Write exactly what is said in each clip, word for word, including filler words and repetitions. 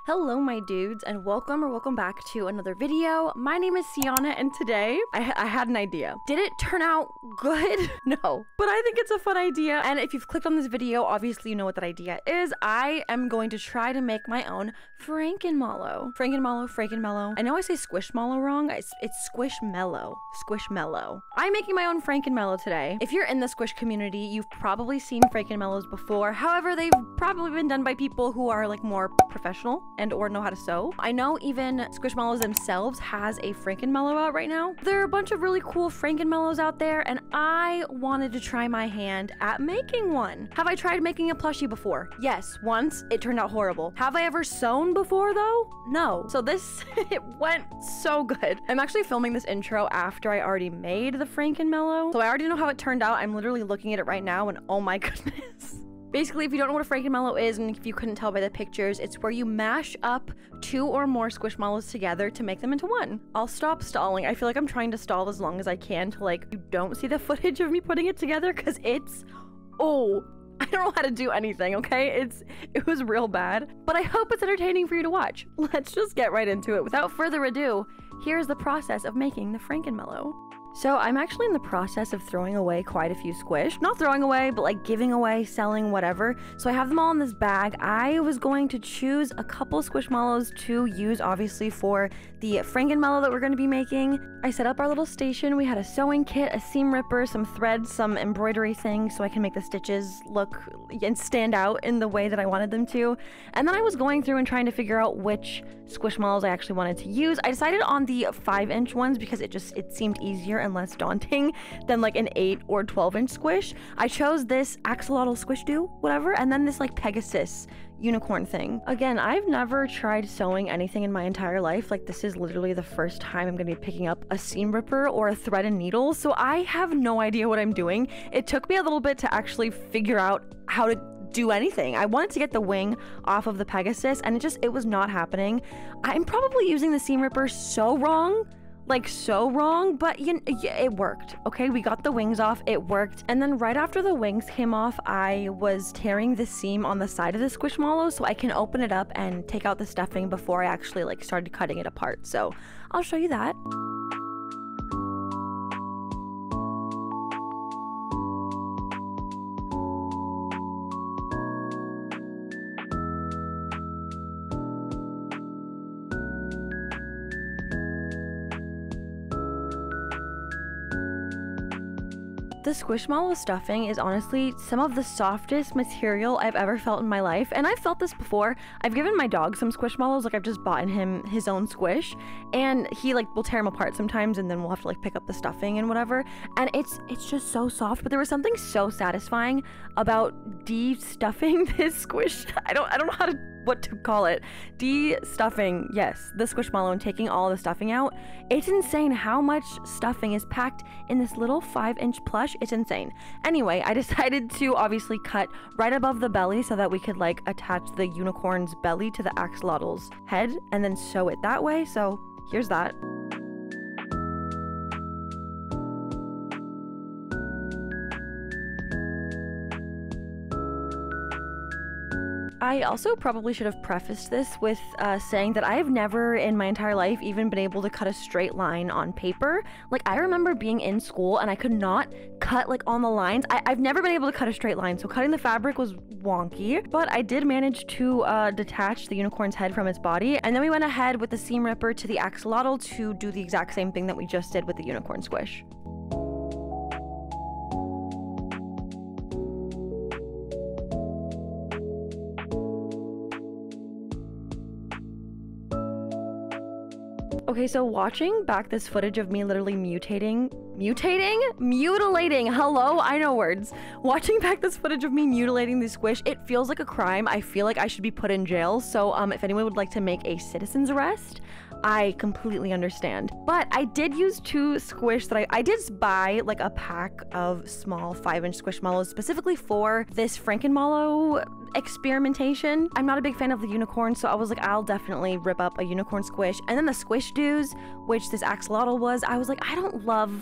Hello my dudes, and welcome or welcome back to another video. My name is Sienna, and today I, I had an idea. Did it turn out good? No, but I think it's a fun idea, and if you've clicked on this video, obviously you know what that idea is. I am going to try to make my own Frankenmallow. Frankenmallow, Frankenmellow. I know I say Squishmallow wrong. It's, it's Squishmallow. Squishmallow. I'm making my own Frankenmallow today. If you're in the Squish community, you've probably seen Frankenmallows before. However, they've probably been done by people who are like more professional and or know how to sew. I know even Squishmallows themselves has a Frankenmallow out right now. There are a bunch of really cool Frankenmallows out there, and I wanted to try my hand at making one. Have I tried making a plushie before? Yes, once. It turned out horrible. Have I ever sewn before though? No. So this, it went so good. I'm actually filming this intro after I already made the Frankenmallow. So I already know how it turned out. I'm literally looking at it right now and oh my goodness. Basically, if you don't know what a Frankenmallow is, and if you couldn't tell by the pictures, it's where you mash up two or more Squishmallows together to make them into one. I'll stop stalling. I feel like I'm trying to stall as long as I can to like, you don't see the footage of me putting it together because it's, oh, I don't know how to do anything, okay? It's, it was real bad, but I hope it's entertaining for you to watch. Let's just get right into it. Without further ado, here's the process of making the Frankenmallow. So I'm actually in the process of throwing away quite a few squish. Not throwing away, but like giving away, selling, whatever. So I have them all in this bag. I was going to choose a couple Squishmallows to use, obviously, for the Frankenmallow that we're going to be making. I set up our little station. We had a sewing kit, a seam ripper, some threads, some embroidery things so I can make the stitches look and stand out in the way that I wanted them to. And then I was going through and trying to figure out which Squishmallows I actually wanted to use. I decided on the five inch ones because it just, it seemed easier and less daunting than like an eight or twelve inch squish. I chose this axolotl squish do, whatever, and then this like Pegasus unicorn thing. Again, I've never tried sewing anything in my entire life. Like this is literally the first time I'm gonna be picking up a seam ripper or a thread and needle, so I have no idea what I'm doing. It took me a little bit to actually figure out how to do anything. I wanted to get the wing off of the Pegasus and it just, it was not happening. I'm probably using the seam ripper so wrong. Like so wrong, but you, it worked. Okay, we got the wings off, it worked. And then right after the wings came off, I was tearing the seam on the side of the Squishmallow so I can open it up and take out the stuffing before I actually like started cutting it apart. So I'll show you that. The Squishmallow stuffing is honestly some of the softest material I've ever felt in my life, and I've felt this before. I've given my dog some Squishmallows, like I've just bought him his own squish, and he like will tear them apart sometimes, and then we'll have to like pick up the stuffing and whatever, and it's it's just so soft. But there was something so satisfying about de-stuffing this squish. I don't I don't know how to what to call it. De-stuffing, yes, the Squishmallow and taking all the stuffing out. It's insane how much stuffing is packed in this little five inch plush. It's insane. Anyway, I decided to obviously cut right above the belly so that we could like attach the unicorn's belly to the axolotl's head and then sew it that way. So here's that. I also probably should have prefaced this with uh, saying that I have never in my entire life even been able to cut a straight line on paper. Like I remember being in school and I could not cut like on the lines. I I've never been able to cut a straight line, so cutting the fabric was wonky, but I did manage to uh, detach the unicorn's head from its body, and then we went ahead with the seam ripper to the axolotl to do the exact same thing that we just did with the unicorn squish. Okay, so watching back this footage of me literally mutating, mutating? Mutilating, hello, I know words. Watching back this footage of me mutilating the squish, it feels like a crime. I feel like I should be put in jail. So um, if anyone would like to make a citizen's arrest, I completely understand. But I did use two squish that I, I did buy like a pack of small five inch Squishmallows specifically for this Frankenmallow experimentation. I'm not a big fan of the unicorn, so I was like, I'll definitely rip up a unicorn squish. And then the squish doos, which this axolotl was, I was like, I don't love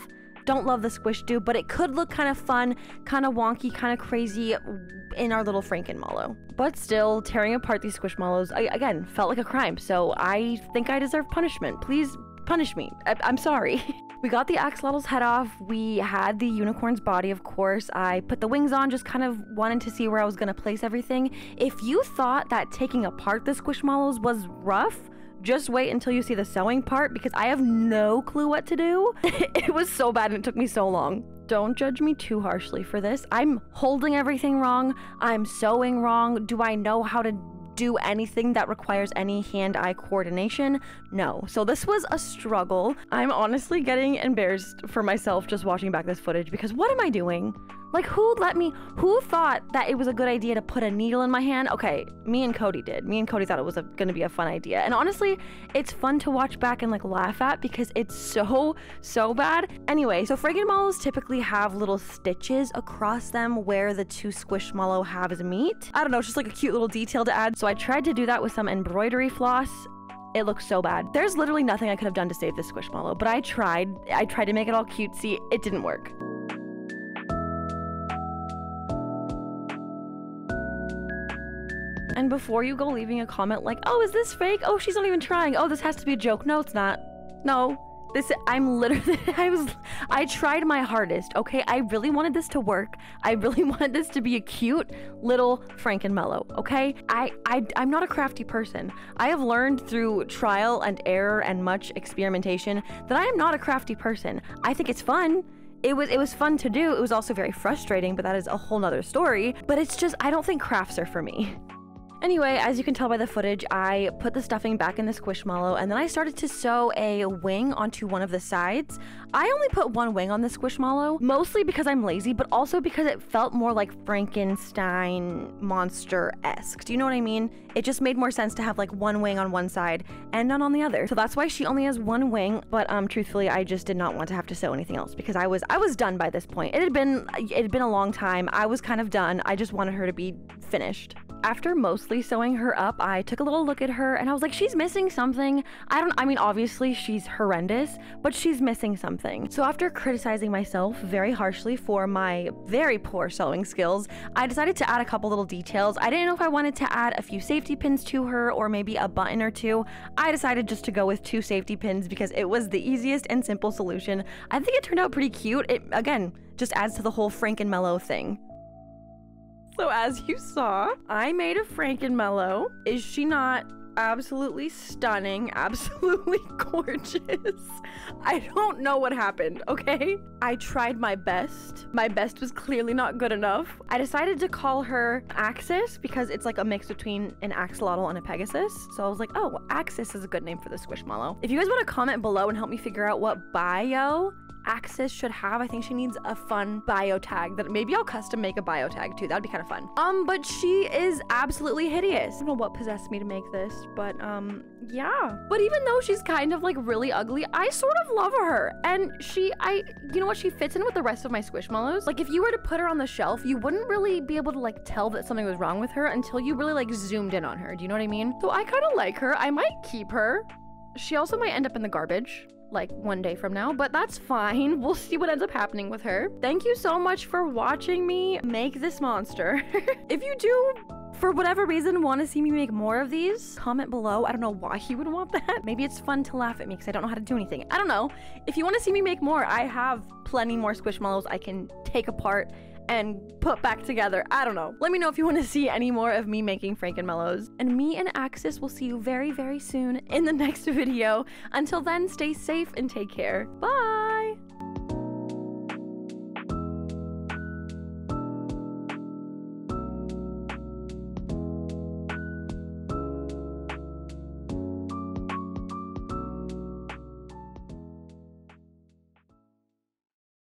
Don't love the Squish Do, but it could look kind of fun, kind of wonky, kind of crazy in our little Frankenmallow. But still, tearing apart these Squishmallows, I, again, felt like a crime. So I think I deserve punishment. Please punish me. I I'm sorry. We got the axolotl's head off. We had the unicorn's body, of course. I put the wings on, just kind of wanted to see where I was gonna place everything. If you thought that taking apart the Squishmallows was rough, just wait until you see the sewing part, because I have no clue what to do. It was so bad and it took me so long. Don't judge me too harshly for this. I'm holding everything wrong. I'm sewing wrong. Do I know how to do anything that requires any hand-eye coordination? No. So this was a struggle. I'm honestly getting embarrassed for myself just watching back this footage, because what am I doing? Like, who let me, who thought that it was a good idea to put a needle in my hand? Okay, me and Cody did. Me and Cody thought it was a, gonna be a fun idea. And honestly, it's fun to watch back and like laugh at, because it's so, so bad. Anyway, so Frankenmallows typically have little stitches across them where the two Squishmallow halves meet. I don't know, it's just like a cute little detail to add. So I tried to do that with some embroidery floss. It looks so bad. There's literally nothing I could have done to save this Squishmallow, but I tried. I tried to make it all cutesy. It didn't work. And before you go leaving a comment like, oh, is this fake? Oh, she's not even trying. Oh, this has to be a joke. No, it's not. No, this, I'm literally, I was, I tried my hardest, okay? I really wanted this to work. I really wanted this to be a cute little Frankenmallow, okay? I, I, I'm not a crafty person. I have learned through trial and error and much experimentation that I am not a crafty person. I think it's fun. It was, it was fun to do. It was also very frustrating, but that is a whole nother story. But it's just, I don't think crafts are for me. Anyway, as you can tell by the footage, I put the stuffing back in the Squishmallow, and then I started to sew a wing onto one of the sides. I only put one wing on the Squishmallow, mostly because I'm lazy, but also because it felt more like Frankenstein monster-esque. Do you know what I mean? It just made more sense to have like one wing on one side and none on the other. So that's why she only has one wing, but um, truthfully, I just did not want to have to sew anything else, because I was I was done by this point. It had been, it had been a long time. I was kind of done. I just wanted her to be finished. After mostly sewing her up, I took a little look at her and I was like, she's missing something. I don't, I mean, obviously she's horrendous, but she's missing something. So after criticizing myself very harshly for my very poor sewing skills, I decided to add a couple little details. I didn't know if I wanted to add a few safety pins to her or maybe a button or two. I decided just to go with two safety pins because it was the easiest and simple solution. I think it turned out pretty cute. It, again, just adds to the whole Frankenmallow thing. So as you saw, I made a Frankenmallow. Is she not absolutely stunning, absolutely gorgeous? I don't know what happened, okay? I tried my best. My best was clearly not good enough. I decided to call her Axis because it's like a mix between an axolotl and a Pegasus. So I was like, oh, Axis is a good name for the Squishmallow. If you guys want to comment below and help me figure out what bio Axis should have, I think she needs a fun bio tag that maybe I'll custom make a bio tag too. That'd be kind of fun. Um, but she is absolutely hideous. I don't know what possessed me to make this, but um, yeah. But even though she's kind of like really ugly, I sort of love her. And she, I, you know what? She fits in with the rest of my Squishmallows. Like if you were to put her on the shelf, you wouldn't really be able to like tell that something was wrong with her until you really like zoomed in on her. Do you know what I mean? So I kind of like her. I might keep her. She also might end up in the garbage like one day from now, but that's fine. We'll see what ends up happening with her. Thank you so much for watching me make this monster. If you do, for whatever reason, want to see me make more of these, comment below. I don't know why you would want that. Maybe it's fun to laugh at me because I don't know how to do anything. I don't know. If you want to see me make more, I have plenty more Squishmallows I can take apart and put back together. I don't know. Let me know if you want to see any more of me making Frankenmallows. And me and Axis will see you very, very soon in the next video. Until then, stay safe and take care. Bye!